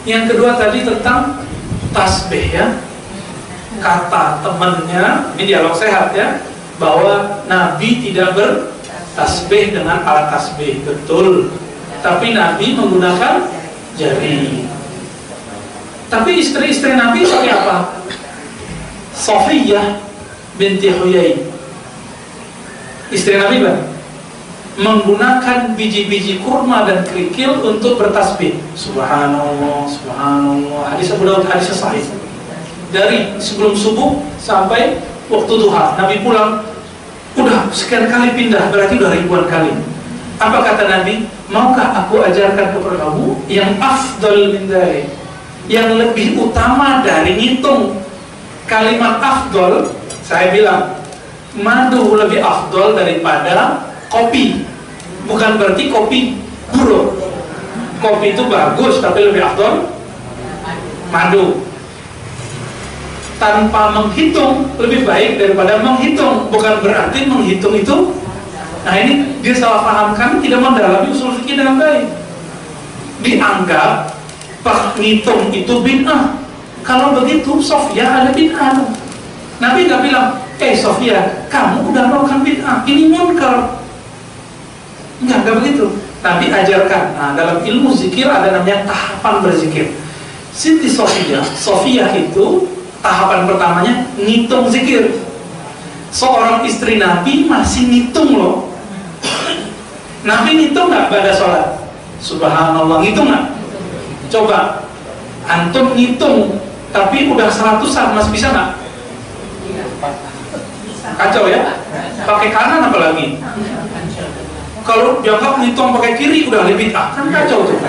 Yang kedua tadi tentang tasbih ya. Kata temannya, ini dialog sehat ya, bahwa Nabi tidak bertasbih dengan alat tasbih, betul. Tapi Nabi menggunakan jari. Tapi istri-istri Nabi seperti apa? Safiyah binti Huyai, istri Nabi kan, menggunakan biji-biji kurma dan kerikil untuk bertasbih. Subhanallah, subhanallah. Hadis Abu Daud, hadis sahih. Dari sebelum subuh sampai waktu duha, Nabi pulang, udah sekian kali pindah, berarti udah ribuan kali. Apa kata Nabi? Maukah aku ajarkan kepada kamu yang afdal min dzalik, yang lebih utama dari ngitung? Kalimat afdal, saya bilang madu lebih afdal daripada kopi. Bukan berarti kopi buruk. Kopi itu bagus, tapi lebih afdal madu. Tanpa menghitung lebih baik daripada menghitung. Bukan berarti menghitung itu. Nah ini dia salah pahamkan, tidak mendalami usul fikih dengan baik. Dianggap menghitung itu bid'ah. Kalau begitu Sofia ada bid'ah. Nabi nggak bilang, Sofia, kamu udah melakukan bid'ah, ini munkar. Enggak begitu. Nabi ajarkan. Nah, dalam ilmu zikir ada namanya tahapan berzikir. Siti Sofia itu tahapan pertamanya ngitung zikir. Seorang istri Nabi masih ngitung loh. Nabi ngitung nggak pada sholat? Subhanallah, ngitung nggak? Coba antum ngitung, tapi udah 100-an masih bisa nggak? Kacau ya? Pakai kanan apalagi? Kalau dianggap ngitung pakai kiri udah lebih kan kacau tuh.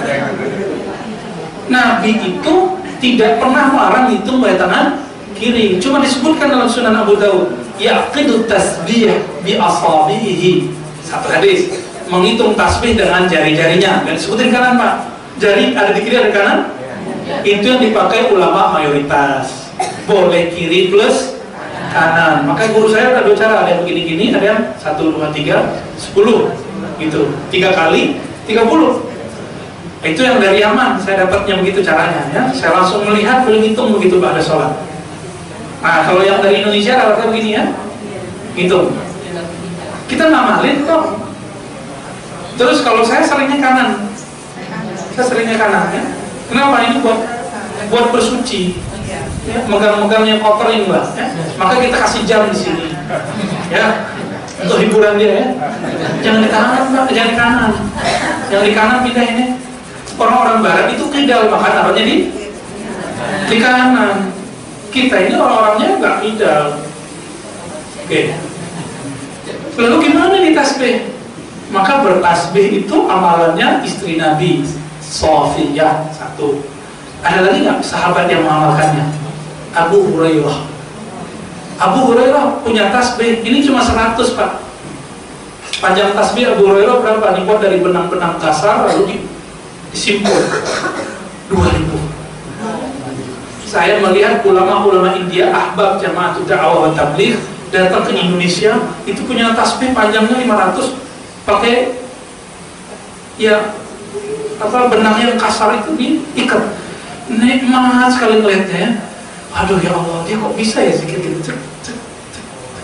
Nabi itu tidak pernah melarang ngitung pakai tangan kiri. Cuma disebutkan dalam Sunan Abu Daud, yaqidu tasbih bi asabihi. Satu hadis, menghitung tasbih dengan jari-jarinya. Dan disebutin kanan Pak. Jari ada di kiri ada di kanan. Itu yang dipakai ulama mayoritas. Boleh kiri plus kanan. Maka guru saya ada 2 cara, ada yang begini-gini, ada yang 1, 2, 3, 10 gitu. 3 kali 30. Itu yang dari Yaman, saya dapatnya begitu caranya ya. Saya langsung melihat, boleh hitung begitu pada sholat. Nah kalau yang dari Indonesia rata-rata begini ya, hitung. Kita ngamalin kok. Terus kalau saya seringnya kanan. Saya seringnya kanan ya. Kenapa? Ini buat bersuci. Ya, megang-megangnya kotor ini Mbak ya. Maka kita kasih jam di sini ya, untuk hiburan dia ya. Jangan di kanan Mbak, jangan di kanan. Yang di kanan pindah ini. Orang-orang barat itu kidal, maka taruhnya di kanan. Kita ini orang-orangnya nggak kidal. Oke. Lalu gimana nih tasbih? Maka bertasbih itu amalannya istri Nabi Sofiyah 1. Ada lagi nggak sahabat yang mengamalkannya? Abu Hurairah. Abu Hurairah punya tasbih, ini cuma 100 Pak. Panjang tasbih Abu Hurairah berapa? Dibuat dari benang-benang kasar lalu disimpul 2000. Saya melihat ulama-ulama India, ahbab Jamaatul Da'wah wa Tabligh datang ke Indonesia, itu punya tasbih panjangnya 500, pakai ya benang yang kasar itu diikat. Nikmat sekali ngeliatnya ya. Aduh ya Allah, dia kok bisa ya zikir gitu, cek, cek, cek.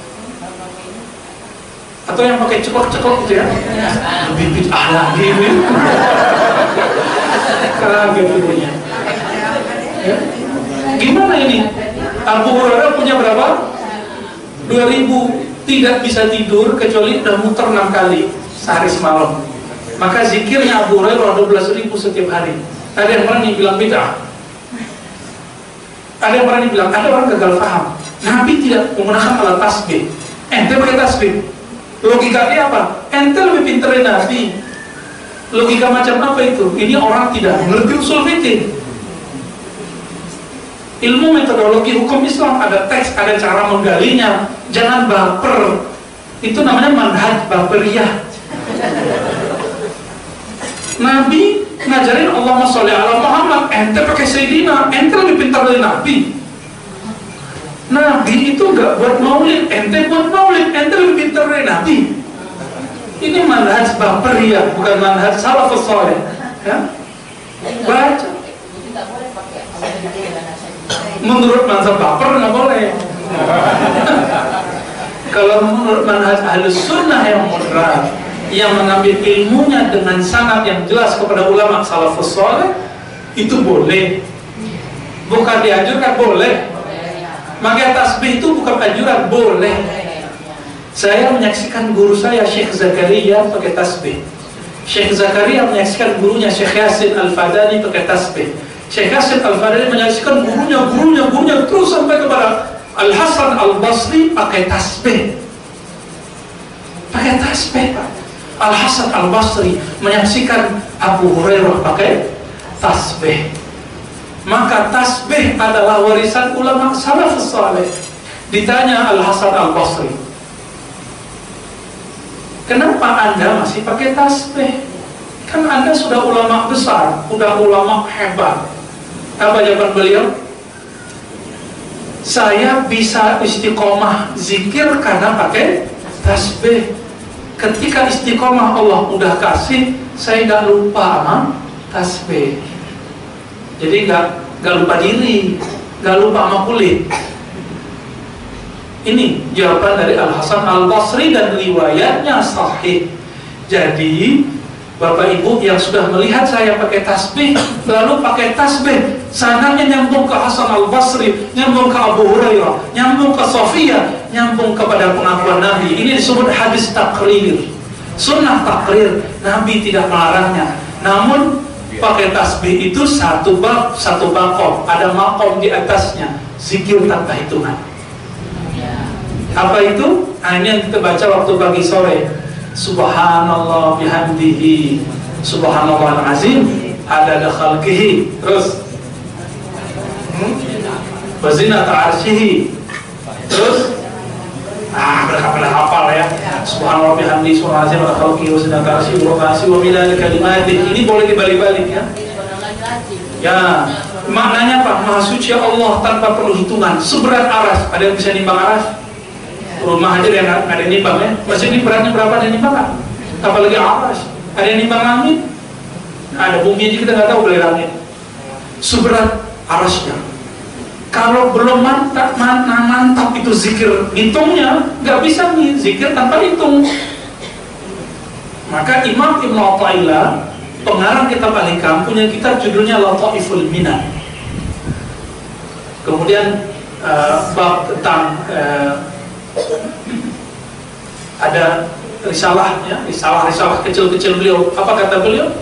Atau yang pakai ceklok-ceklok gitu ya, lebih bid'ah lagi gitu. Kaget ibunya ya. Gimana ini? Abu Hurairah punya berapa? 2000. Tidak bisa tidur kecuali udah muter 6 kali sehari semalam. Maka zikirnya Abu Hurairah 12.000 setiap hari. Ada yang pernah bilang bid'ah. Ada yang pernah bilang, ada orang gagal paham. Nabi tidak menggunakan alat tasbih. Ente pakai tasbih. Logikanya apa? Ente lebih pintar dari Nabi. Logika macam apa itu? Ini orang tidak mengerti usul fikih. Ilmu metodologi hukum Islam, ada teks, ada cara menggalinya. Jangan baper. Itu namanya manhaj baperiyah. Nabi ngajarin Allahumma sholli ala Muhammad, ente pakai Sayyidina, ente lebih pintar dari Nabi. Nabi itu gak buat maulid, ente buat maulid, ente lebih pintar dari Nabi. Ini manhaj baperiyah, bukan manhaj salafus sholih. Ya? Baca. Menurut mazhab baper nggak boleh. Kalau menurut manhaj Ahlus Sunnah yang moderat, yang mengambil ilmunya dengan sanad yang jelas kepada ulama salafus saleh, itu boleh. Bukan dianjurkan, boleh. Maka tasbih itu bukan anjuran, boleh. Saya menyaksikan guru saya Syekh Zakaria pakai tasbih. Syekh Zakaria menyaksikan gurunya Syekh Yasin Al-Fadani pakai tasbih. Syekh Yasin Al-Fadani menyaksikan gurunya terus sampai kepada Al-Hasan Al-Basri pakai tasbih. Pakai tasbih, Pak. Al-Hasan Al-Basri menyaksikan Abu Hurairah pakai tasbih. Maka tasbih adalah warisan ulama salafus saleh. Ditanya Al-Hasan Al-Basri, kenapa Anda masih pakai tasbih? Kan Anda sudah ulama besar, sudah ulama hebat. Apa jawaban beliau? Saya bisa istiqomah zikir karena pakai tasbih. Ketika istiqomah Allah udah kasih, saya nggak lupa sama tasbih. Jadi nggak lupa diri, nggak lupa sama kulit. Ini jawaban dari Al-Hasan Al-Basri dan riwayatnya sahih. Jadi Bapak Ibu yang sudah melihat saya pakai tasbih, lalu pakai tasbih, sananya nyambung ke Hasan Al-Basri, nyambung ke Abu Hurairah, nyambung ke Sofia, nyambung kepada pengakuan Nabi. Ini disebut hadis takrir, sunnah takrir. Nabi tidak melarangnya. Namun pakai tasbih itu satu bab, satu makom, ada makom di atasnya, zikir tanpa hitungan. Apa itu? Ini yang kita baca waktu pagi sore. Subhanallah bihamdihi, subhanallah azim, adada khalqihi, terus wazinata arsyihi, terus berapa hafal ya. Subhanallah bihamdihi, subhanallah azim, adada khalqihi, wazinata arsyihi, wa milad kalimati. Ini boleh dibalik-balik ya. Ya, maknanya apa? Maha suci Allah tanpa perlu hitungan. Seberat aras. Ada yang bisa nimbang aras? Rumah aja yang ada yang nimbang ya. Masih ini beratnya berapa, ada yang nimbang kan? Apalagi aras. Ada yang nimbang langit? Ada bumi aja kita nggak tahu dari langit. Seberat arasnya. Kalau belum mantap itu zikir, hitungnya nggak bisa nih zikir tanpa hitung. Maka Imam Ibn Athaillah, pengarang kitab Al-Hikam, punya kitab judulnya Lataiful Minan. Kemudian bab tentang ada risalah ya, risalah kecil-kecil beliau. Apa kata beliau?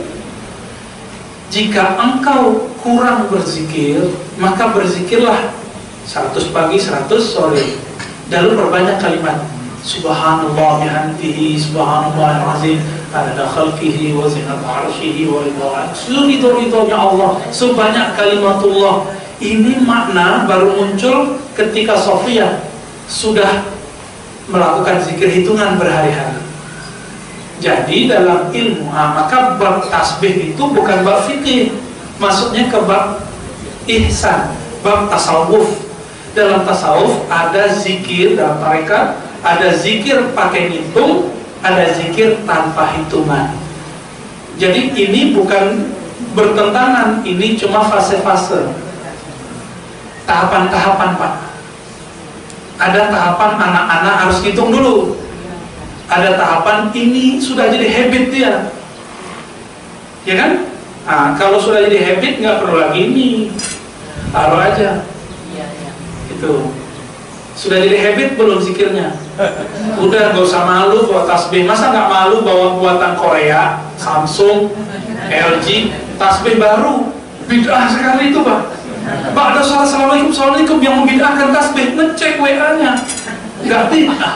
Jika engkau kurang berzikir, maka berzikirlah 100 pagi, 100 sore. Lalu perbanyak kalimat Subhanallah bihamdihi, subhanallah azim, adada khalqihi wa zinata arsyihi wa ridha. Seluruh ridhonya Allah, sebanyak kalimatullah. Ini makna baru muncul ketika Sofia sudah melakukan zikir hitungan berhari-hari. Jadi dalam ilmu, maka bab tasbih itu bukan bab fikih, masuknya ke bab ihsan, bab tasawuf. Dalam tasawuf ada zikir dalam tarekat, ada zikir pakai hitung, ada zikir tanpa hitungan. Jadi ini bukan bertentangan, ini cuma fase-fase, tahapan-tahapan Pak. Ada tahapan anak-anak harus hitung dulu. Ada tahapan ini sudah jadi habit dia, ya kan? Kalau sudah jadi habit nggak perlu lagi ini, taruh aja. Itu sudah jadi habit belum zikirnya? Udah nggak usah malu bawa tasbih. Masa nggak malu bawa buatan Korea, Samsung, LG, tasbih baru? Bid'ah sekali itu Pak. Pak ada salah assalamualaikum yang membid'ahkan tasbih, ngecek WA-nya, nggak bid'ah.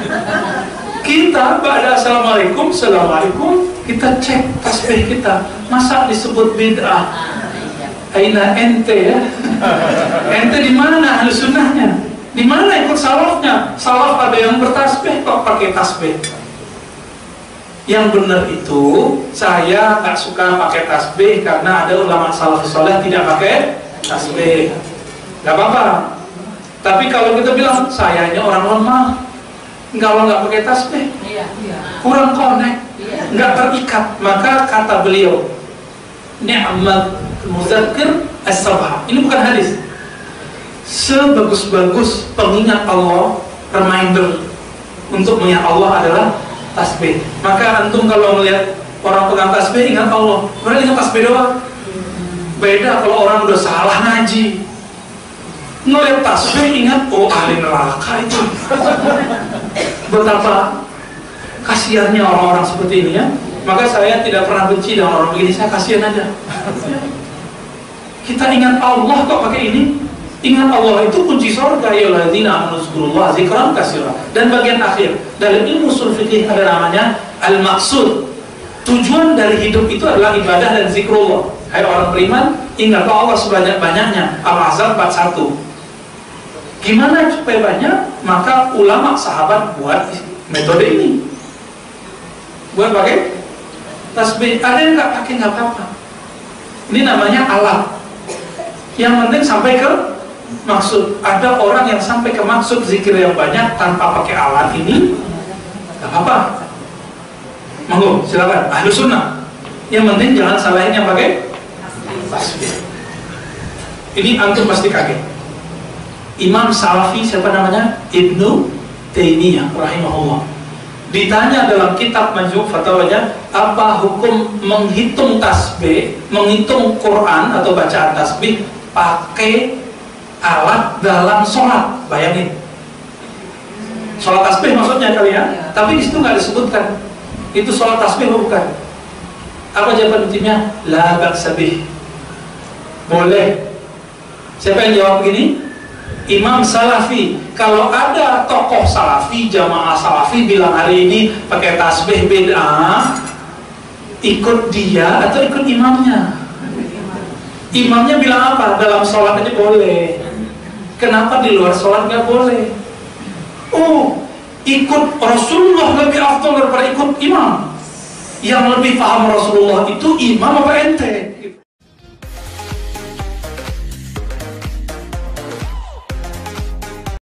Kita pada assalamualaikum, kita cek tasbih kita, masa disebut bid'ah? Aina ente ya? Ente di mana ahli sunnahnya? Di mana ikut salafnya? Salaf ada yang bertasbih kok pakai tasbih. Yang benar itu saya nggak suka pakai tasbih karena ada ulama salafus saleh tidak pakai tasbih, nggak apa-apa. Tapi kalau kita bilang sayanya orang lemah, kalau nggak pakai tasbih, kurang connect, nggak terikat. Maka kata beliau, ni'mat mudzakir as-sabah. Ini bukan hadis. Sebagus-bagus pengingat Allah, reminder untuk mengingat Allah adalah tasbih. Maka antum kalau melihat orang pegang tasbih, ingat Allah. Mereka ingat tasbih doang. Beda kalau orang udah salah ngaji, ngeliat tasbih ingat, oh ahli neraka itu. Betapa kasihannya orang-orang seperti ini ya. Maka saya tidak pernah benci dengan orang begini, saya kasihan aja. Kita ingat Allah kok pakai ini. Ingat Allah itu kunci surga. Ya alladzina amanu dzkurullah dzikran katsira. Dan bagian akhir dari ilmu ushul fikih ada namanya al-maqsud. Tujuan dari hidup itu adalah ibadah dan zikrullah. Hai orang beriman, ingatlah Allah sebanyak-banyaknya. Al-Ahzab 41. Gimana supaya banyak? Maka ulama sahabat buat metode ini. Buat pakai tasbih. Ada yang nggak pakai nggak apa-apa. Ini namanya alat. Yang penting sampai ke maksud. Ada orang yang sampai ke maksud zikir yang banyak tanpa pakai alat ini, nggak apa-apa. Monggo, silakan. Ahlus sunnah. Yang penting jangan salahin yang pakai tasbih. Ini antum pasti kaget. Imam Salafi siapa namanya? Ibnu Taimiyah rahimahullah. Ditanya dalam kitab Majmu' Fatwanya, apa hukum menghitung tasbih, menghitung Quran atau bacaan tasbih pakai alat dalam sholat? Bayangin, sholat tasbih maksudnya kali ya. Tapi di situ nggak disebutkan itu sholat tasbih bukan. Apa jawaban intinya? La ba'sa bih. Boleh. Siapa yang jawab begini? Imam Salafi. Kalau ada tokoh Salafi, jamaah Salafi bilang hari ini pakai tasbih bid'ah, ikut dia atau ikut imamnya? Imamnya bilang apa? Dalam sholat aja boleh. Kenapa di luar sholat nggak boleh? Oh, ikut Rasulullah lebih afdal daripada ikut imam. Yang lebih paham Rasulullah itu imam apa ente?